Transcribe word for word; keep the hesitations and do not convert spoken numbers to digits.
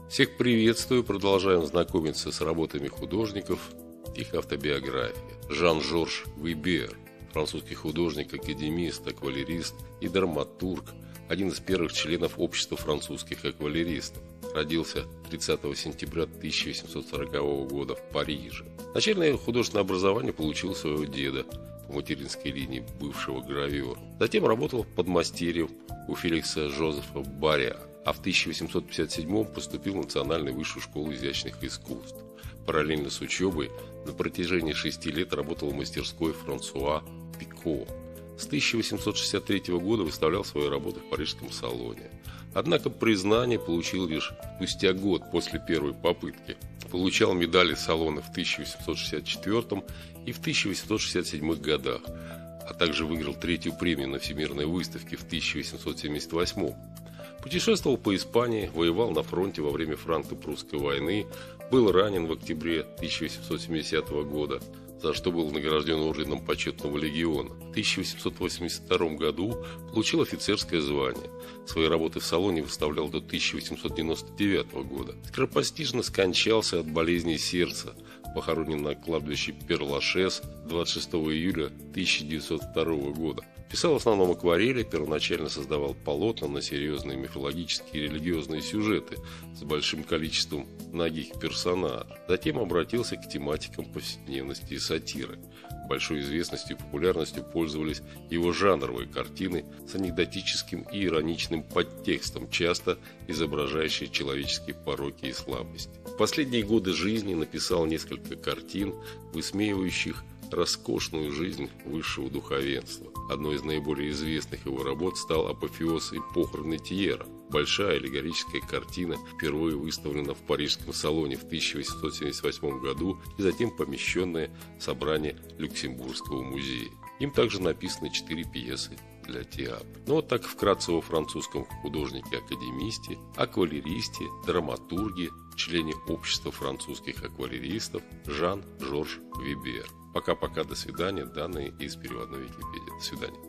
Всех приветствую, продолжаем знакомиться с работами художников, их автобиография. Жан-Жорж Вибер, французский художник, академист, аквалерист и драматург, один из первых членов общества французских аквалеристов. Родился тридцатого сентября тысяча восемьсот сорокового года в Париже. Начальное художественное образование получил у своего деда по материнской линии, бывшего гравера. Затем работал подмастерьем у Феликса Жозефа Баря, а в тысяча восемьсот пятьдесят седьмом поступил в Национальную высшую школу изящных искусств. Параллельно с учебой на протяжении шести лет работал в мастерской Франсуа Пико. С тысяча восемьсот шестьдесят третьего года выставлял свои работы в Парижском салоне. Однако признание получил лишь спустя год после первой попытки. Получал медали салона в тысяча восемьсот шестьдесят четвёртом и в тысяча восемьсот шестьдесят седьмом годах, а также выиграл третью премию на Всемирной выставке в тысяча восемьсот семьдесят восьмом. Путешествовал по Испании, воевал на фронте во время франко-прусской войны, был ранен в октябре тысяча восемьсот семидесятого года, за что был награжден орденом почетного легиона. В тысяча восемьсот восемьдесят втором году получил офицерское звание. Свои работы в салоне выставлял до тысяча восемьсот девяносто девятого года. Скоропостижно скончался от болезни сердца, похоронен на кладбище Пер-Лашез двадцать шестого июля тысяча девятьсот второго года. Писал в основном акварели, первоначально создавал полотна на серьезные мифологические и религиозные сюжеты с большим количеством нагих персонажей. Затем обратился к тематикам повседневности и сатиры. Большой известностью и популярностью пользовались его жанровые картины с анекдотическим и ироничным подтекстом, часто изображающие человеческие пороки и слабости. В последние годы жизни написал несколько картин, высмеивающих роскошную жизнь высшего духовенства. Одной из наиболее известных его работ стал «Апофеоз и похороны Тьера». Большая аллегорическая картина впервые выставлена в Парижском салоне в тысяча восемьсот семьдесят восьмом году и затем помещенная в собрание Люксембургского музея. Им также написаны четыре пьесы для театра. Ну вот так вкратце о французском художнике-академисте, аквалеристе, драматурге, члене общества французских аквалеристов Жан-Жорж Вибер. Пока-пока, до свидания. Данные из переводной Википедии. До свидания.